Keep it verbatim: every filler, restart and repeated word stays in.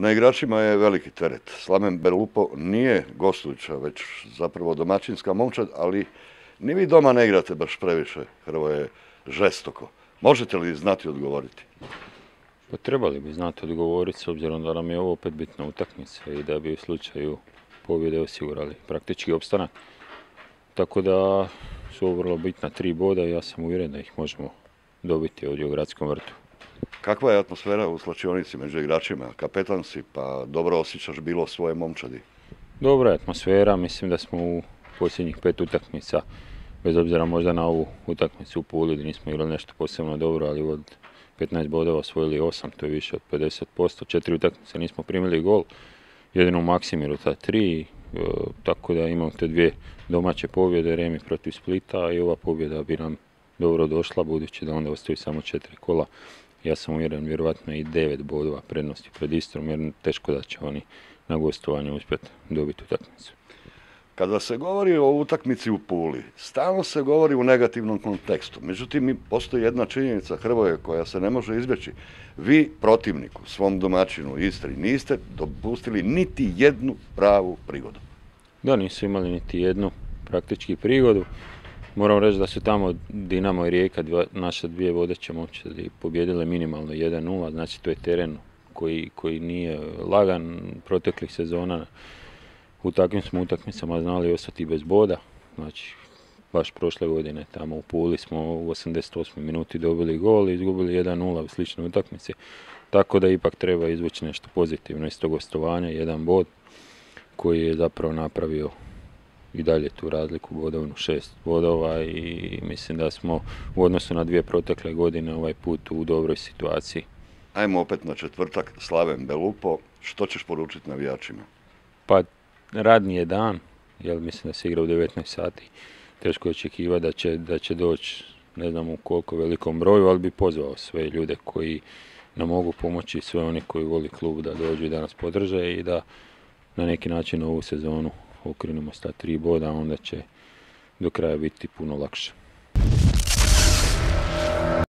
Na igračima je veliki teret. Slaven Belupo nije gostujuća, već zapravo domaćinska momčad, ali ni vi doma ne igrate baš previše, Hrvoje, žestoko. Možete li znati odgovoriti? Pa trebali bi znati odgovoriti s obzirom da nam je ovo opet bitna utakmica i da bi u slučaju pobjede osigurali praktički opstanak. Tako da su ovo vrlo bitna tri boda i ja sam uvjeren da ih možemo dobiti ovdje u Gradskom vrtu. Kakva je atmosfera u slačionici među igračima? Kapetan si, pa dobro osjećaš bilo svoje momčadi. Dobra je atmosfera, mislim da smo u posljednjih pet utakmica, bez obzira možda na ovu utakmicu u Puli gdje nismo igrali nešto posebno dobro, ali od petnaest bodova osvojili osam, to je više od pedeset posto. Četiri utakmice nismo primili gol, jedino u Maksimiru ta tri, e, tako da imamo te dvije domaće pobjede, remi protiv Splita i ova pobjeda bi nam dobro došla, budući da onda ostaju samo četiri kola. Ja sam uvjeren vjerovatno i devet bodova prednosti pred Istrom, jer teško da će oni na gostovanju uspjeti dobiti utakmicu. Kada se govori o utakmici u Puli, stalno se govori u negativnom kontekstu. Međutim, postoji jedna činjenica, Hrvoje, koja se ne može izbjeći. Vi, protivniku, svom domaćinu Istri, niste dopustili niti jednu pravu prigodu. Da, nisu imali niti jednu praktički prigodu. Moram reći da su tamo Dinamo i Rijeka, dva, naše dvije vodeće momčadi, pobjedile minimalno jedan nula, znači to je teren koji, koji nije lagan proteklih sezona. U takvim smo utakmicama znali ostati bez boda, znači baš prošle godine tamo u Puli smo u osamdeset osmoj minuti dobili gol i izgubili jedan nula u sličnoj utakmici, tako da ipak treba izvući nešto pozitivno iz tog gostovanja, jedan bod koji je zapravo napravio i dalje tu razliku bodovnu, šest bodova i mislim da smo u odnosu na dvije protekle godine ovaj put u dobroj situaciji. Ajmo opet na četvrtak, Slaven Belupo, što ćeš poručiti navijačima? Pa radni je dan, jer mislim da se igra u devetnaest sati. Teško je očekivati da će, da će doći ne znam u koliko velikom broju, ali bi pozvao sve ljude koji nam mogu pomoći, sve oni koji voli klub da dođu i da nas podrže i da na neki način ovu sezonu okrenemo sta tri boda, onda će do kraja biti puno lakše.